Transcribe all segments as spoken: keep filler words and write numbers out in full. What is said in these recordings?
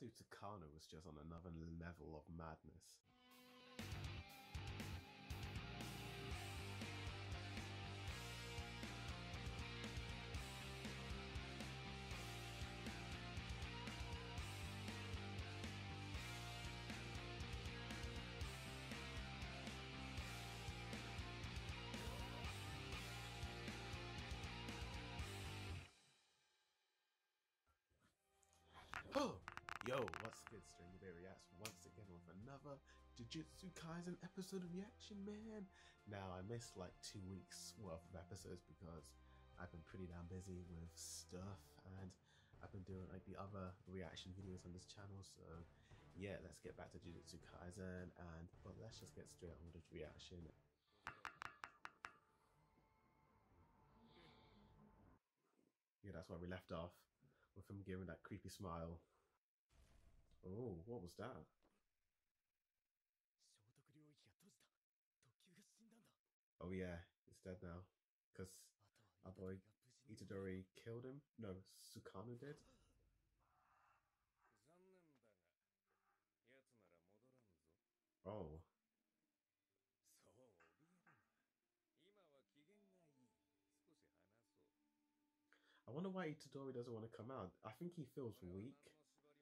Dude, Takano was just on another level of madness. Oh, yo, what's good, Stranger Bay Reacts once again with another Jujutsu Kaisen episode of reaction, man. Now, I missed like two weeks worth of episodes because I've been pretty damn busy with stuff and I've been doing like the other reaction videos on this channel. So yeah, let's get back to Jujutsu Kaisen and but let's just get straight on with this reaction. Yeah, that's where we left off with him giving that creepy smile. Oh, what was that? Oh yeah, he's dead now. Because our boy Itadori killed him? No, Sukano did? Oh. I wonder why Itadori doesn't want to come out. I think he feels weak.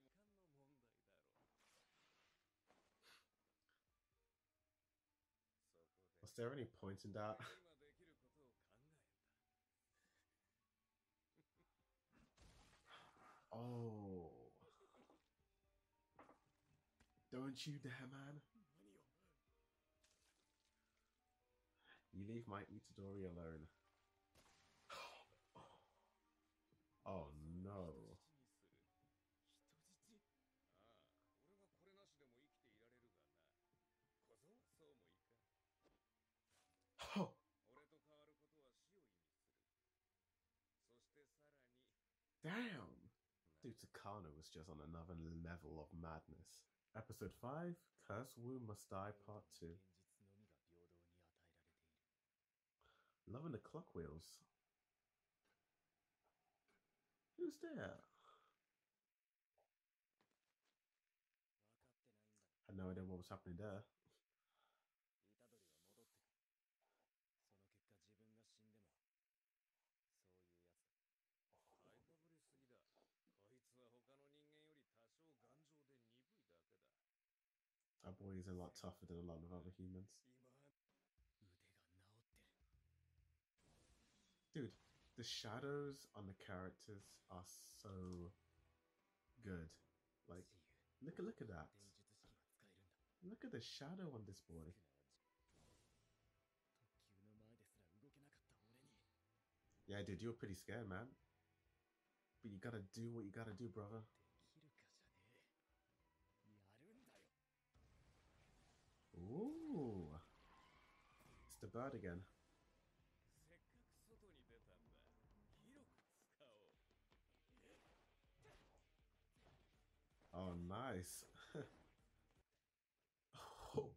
Was there any point in that? Oh. Don't you dare, man. You leave my Itadori alone. Oh no. Oh. Damn! Dude, Takano was just on another level of madness. Episode five, Curse Wu Must Die Part two. Loving the clock wheels. Who's there? Had no idea what was happening there. Our boy is a lot tougher than a lot of other humans. Dude, the shadows on the characters are so good. Like, look at look at that. Look at the shadow on this boy. Yeah, dude, you were pretty scared, man. But you gotta do what you gotta do, brother. Ooh. It's the bird again. Oh, nice. Oh.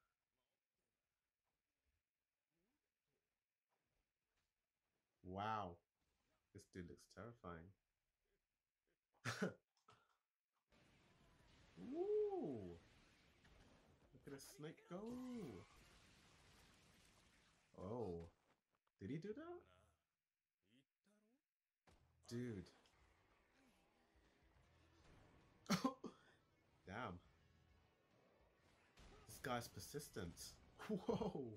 Wow. This dude looks terrifying. Ooh. Look at the snake go. Oh. Did he do that? Dude. Damn. This guy's persistent. Whoa.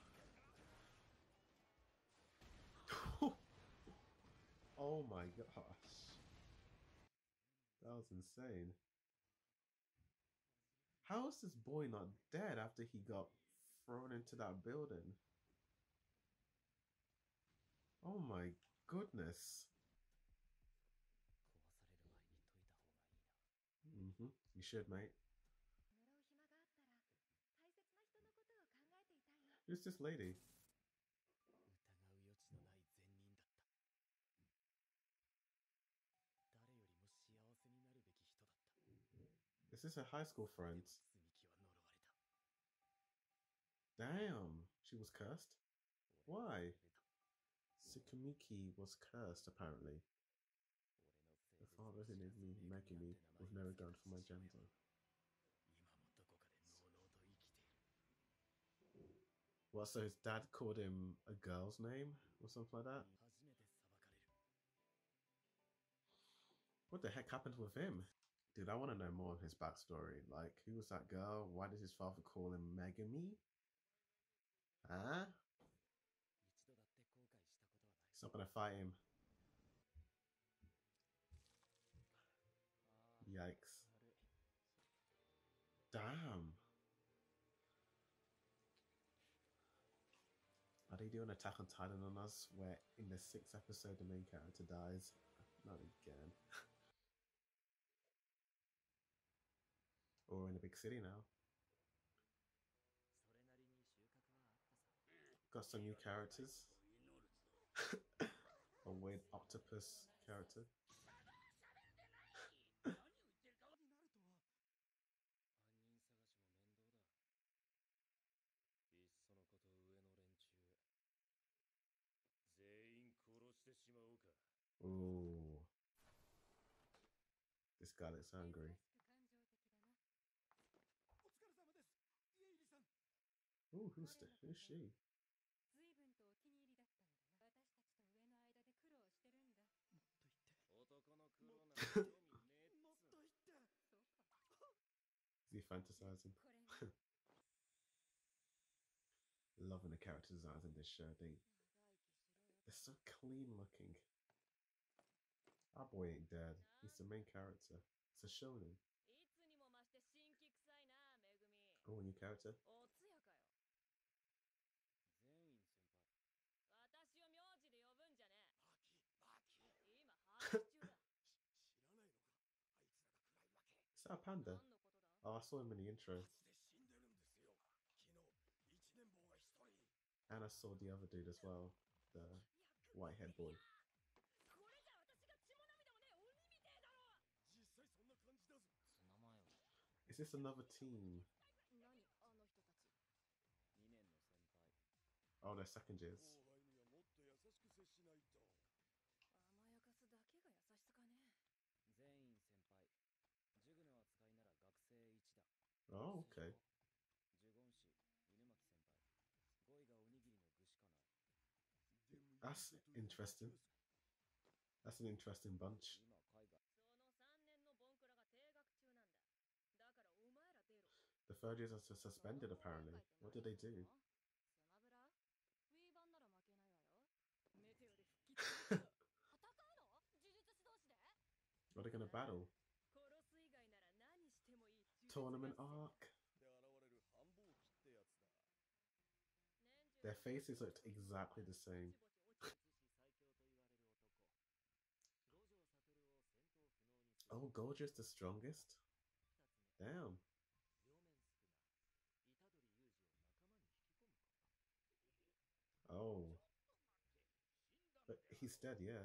Oh my gosh. That was insane. How is this boy not dead after he got thrown into that building? Oh my goodness. Mm-hmm. You should, mate. Who's this lady? Is this her high school friend? Damn, she was cursed? Why? Tsukumiki was cursed, apparently. Oh, does it name me Megumi with no regard for my gender? What, so his dad called him a girl's name or something like that? What the heck happened with him? Dude, I want to know more of his backstory. Like, who was that girl? Why did his father call him Megami? Huh? He's not gonna fight him. Yikes. Damn. Are they doing Attack on Titan on us where in the sixth episode the main character dies? Not again. Or in a big city now. Got some new characters. A weird octopus character. Ooh. This guy looks hungry. Ooh, who's, the, who's she? Is he fantasizing? Loving the character designs in this show. They, they're so clean looking. Our boy ain't dead. He's the main character. It's a shonen. Oh, new character. Is that a panda? Oh, I saw him in the intro. And I saw the other dude as well, the white-haired boy. Is this another team? Oh, they're second years. Oh, okay. That's interesting. That's an interesting bunch. The third years are suspended apparently. What did they do? Are they gonna battle? Tournament arc? Their faces looked exactly the same. Oh, Gojo's the strongest? Damn. Oh. But he's dead, yeah.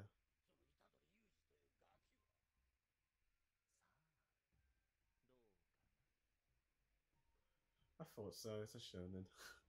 I thought so, it's a shonen.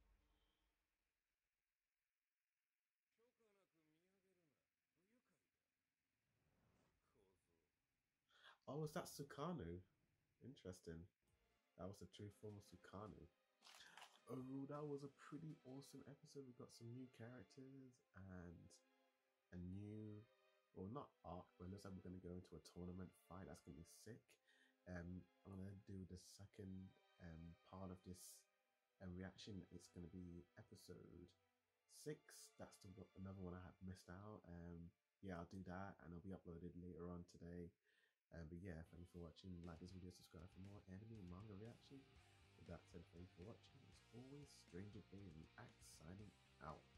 Oh, is that Sukarno? Interesting. That was the true form of Sukarno. Oh, that was a pretty awesome episode. We got some new characters and a new, well, not arc, but it looks like we're going to go into a tournament fight. That's going to be sick. Um, I'm going to do the second um, part of this um, reaction. It's going to be episode six. That's the, another one I have missed out. Um, yeah, I'll do that and it'll be uploaded later on today. Um, but yeah, thank you for watching. Like this video, subscribe for more anime and manga reaction. With that said, thank you for watching. As always, Stranger Bay Reacts signing out.